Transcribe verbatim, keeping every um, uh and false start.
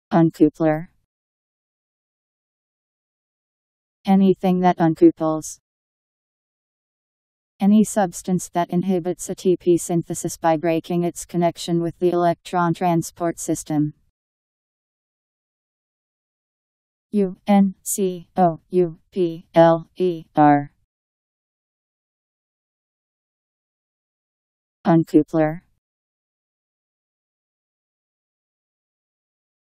Uncoupler. Anything that uncouples. Any substance that inhibits A T P synthesis by breaking its connection with the electron transport system. U N C O U P L E R. Uncoupler.